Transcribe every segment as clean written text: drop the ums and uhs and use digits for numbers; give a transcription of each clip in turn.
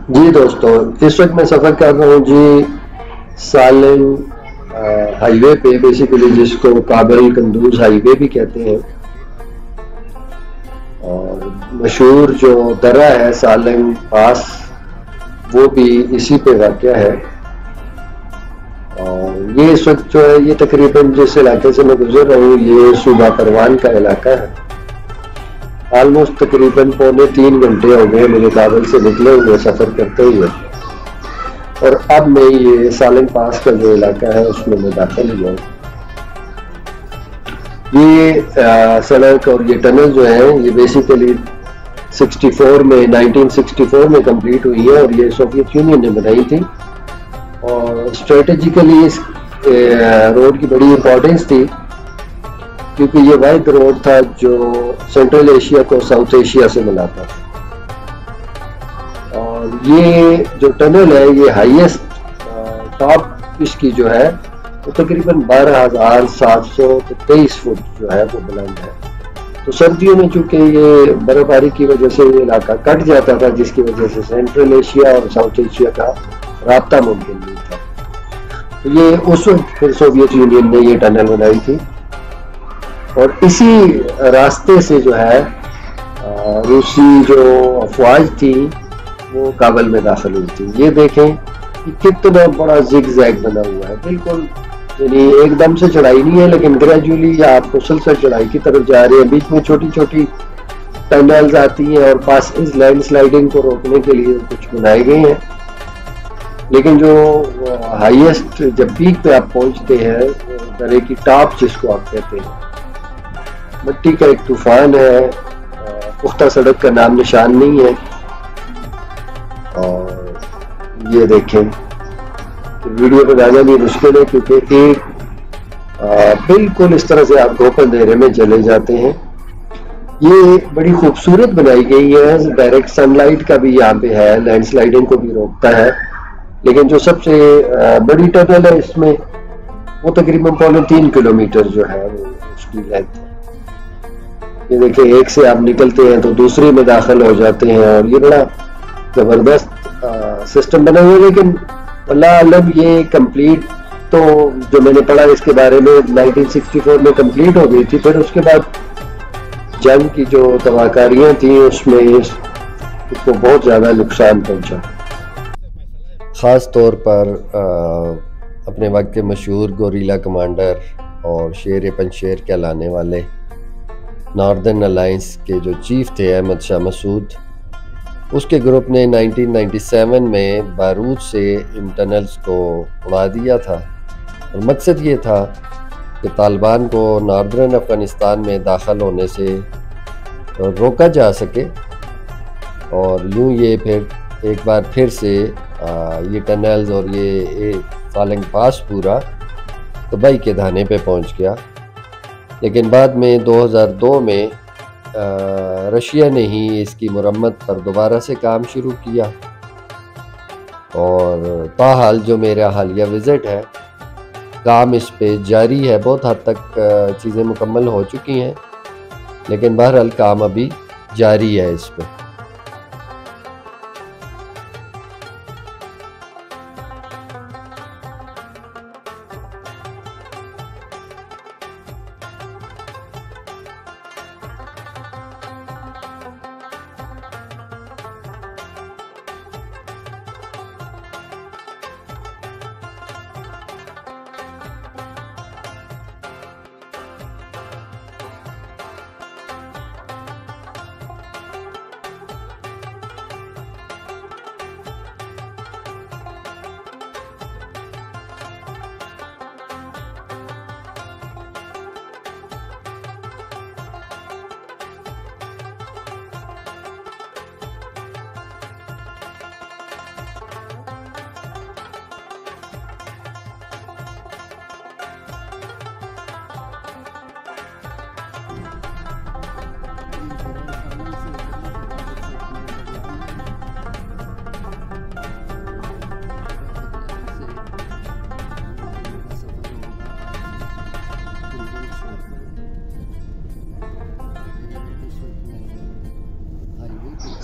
जी दोस्तों, इस वक्त मैं सफ़र कर रहा हूँ जी सालिम हाईवे पे, बेसिकली जिसको काबल कंदूज हाईवे भी कहते हैं। और मशहूर जो दर्रा है सालिम पास, वो भी इसी पे वाक़या है। और ये इस वक्त जो है, ये तकरीबन जिस इलाके से मैं गुजर रहा हूँ, ये सूबा परवान का इलाका है। ऑलमोस्ट तकरीबन 2.25 घंटे हो गए मुझे काबल से निकले हुए, सफ़र करते हुए। और अब मैं ये सालिम पास का जो इलाका है उसमें मैं दाखिल हुआ हूँ। ये सड़क और ये टनल जो है, ये बेसिकली 1964 में कंप्लीट हुई है और ये सोवियत यूनियन ने बनाई थी। और स्ट्रेटेजिकली इस रोड की बड़ी इंपॉर्टेंस थी, क्योंकि ये वाहिद रोड था जो सेंट्रल एशिया को साउथ एशिया से मिलाता था। और ये जो टनल है, ये हाईएस्ट टॉप इसकी जो है वो तकरीबन 12,723 फुट जो है वो बुलंद है। तो सर्दियों में चूंकि ये बर्फबारी की वजह से ये इलाका कट जाता था, जिसकी वजह से सेंट्रल एशिया और साउथ एशिया का राब्ता मुमकिन नहीं था। तो ये उस वक्त फिर सोवियत यूनियन ने ये टनल बनाई थी और इसी रास्ते से जो है रूसी जो अफवाज थी वो काबल में दाखिल हुई थी। ये देखें कि कितना बड़ा जिग जैग बना हुआ है, बिल्कुल यानी एकदम से चढ़ाई नहीं है, लेकिन ग्रेजुअली आप मुसलसल चढ़ाई की तरफ जा रहे हैं। बीच में छोटी छोटी टनल्स आती हैं और पास इस लैंड स्लाइडिंग को रोकने के लिए कुछ बनाए गए हैं। लेकिन जो हाईएस्ट जब पीक पे आप पहुंचते हैं, दर्रे की टॉप जिसको आप कहते हैं, मिट्टी का एक तूफान है, पुख्ता सड़क का नाम निशान नहीं है। और ये देखें, वीडियो बनाना भी मुश्किल है क्योंकि एक बिल्कुल इस तरह से आप घोपन अंधेरे में चले जाते हैं। ये बड़ी खूबसूरत बनाई गई है, डायरेक्ट सनलाइट का भी यहाँ पे है, लैंडस्लाइडिंग को भी रोकता है। लेकिन जो सबसे बड़ी टनल है इसमें, वो तकरीबन 3.25 किलोमीटर जो है वो उसकी लेंथ है। ये देखिए, एक से आप निकलते हैं तो दूसरी में दाखिल हो जाते हैं और ये बड़ा जबरदस्त सिस्टम बना हुआ है। लेकिन अल्लाह आलम ये कंप्लीट, तो जो मैंने पढ़ा इसके बारे में, 1964 में कंप्लीट हो गई थी। फिर उसके बाद जंग की जो तबाहकारियां थी उसमें इसको बहुत ज़्यादा नुकसान पहुंचा। ख़ास तौर पर अपने वक्त के मशहूर गोरीला कमांडर और शेर पंशेर कहलाने वाले नॉर्दर्न अलायंस के जो चीफ थे अहमद शाह मसूद, उसके ग्रुप ने 1997 में बारूद से इन टनल्स को उड़ा दिया था। और मकसद ये था कि तालिबान को नॉर्दर्न अफ़गानिस्तान में दाखिल होने से रोका जा सके। और यूँ ये फिर एक बार फिर से ये टनल्स और ये सालिम पास पूरा तबाही के धाने पे पहुंच गया। लेकिन बाद में 2002 में रशिया ने ही इसकी मुरम्मत पर दोबारा से काम शुरू किया। और ताहाल जो मेरा हालिया विज़िट है, काम इस पे जारी है। बहुत हद तक चीज़ें मुकम्मल हो चुकी हैं, लेकिन बहरहाल काम अभी जारी है इस पे।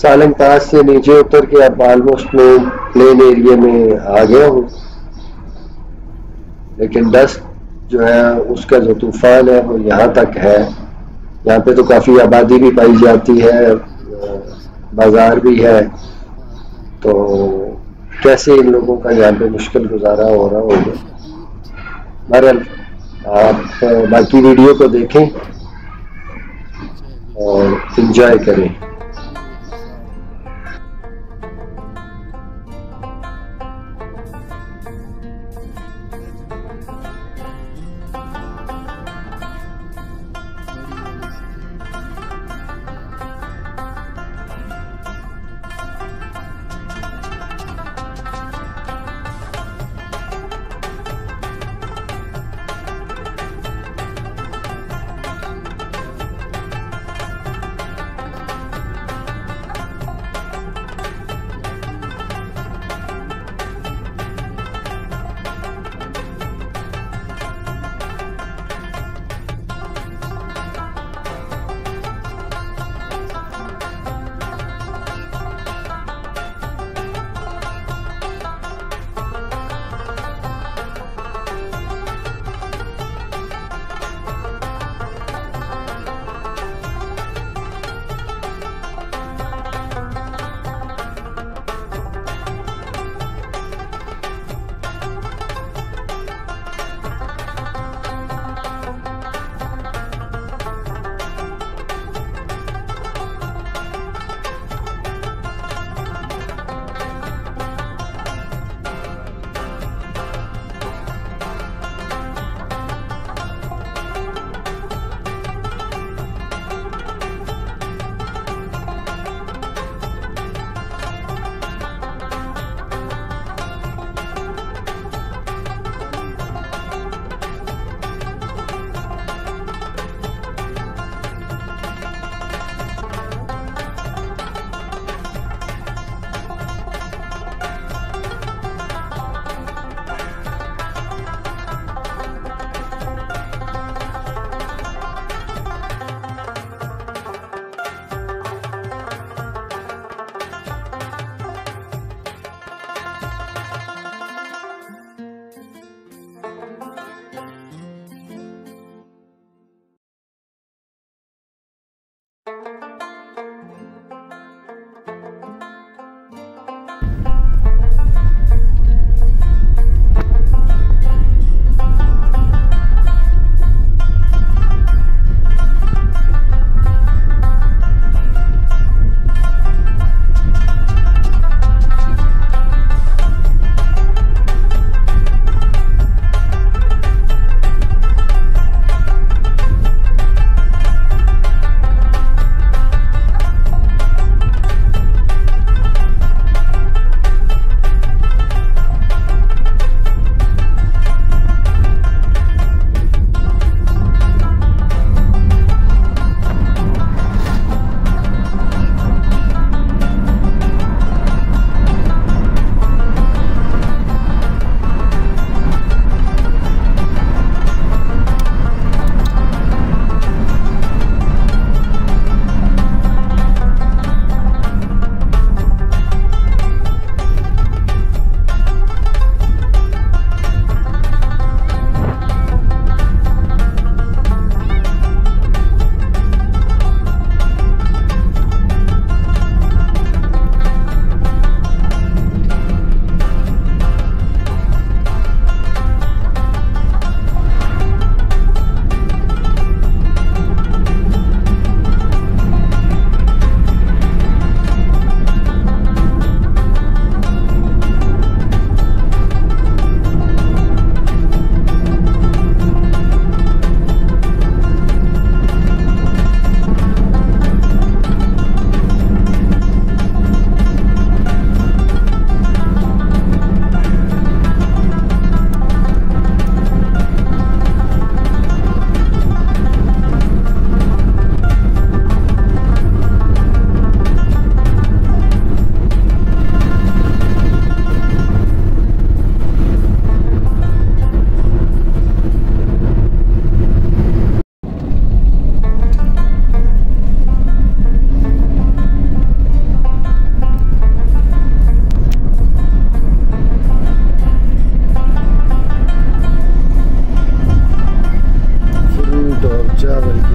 सालंग पास से नीचे उतर के अब ऑलमोस्ट मैं प्लेन एरिया में आ गया हूँ, लेकिन डस्ट जो है उसका जो तूफान है वो यहाँ तक है। यहाँ पे तो काफ़ी आबादी भी पाई जाती है, बाजार भी है, तो कैसे इन लोगों का यहाँ पे मुश्किल गुजारा हो रहा होगा। बहरहाल आप बाकी वीडियो को देखें और इंजॉय करें।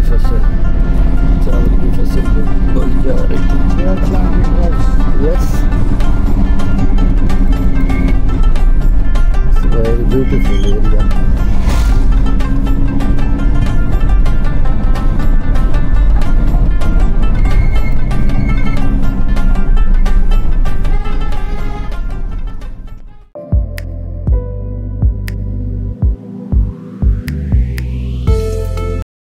कसरत से।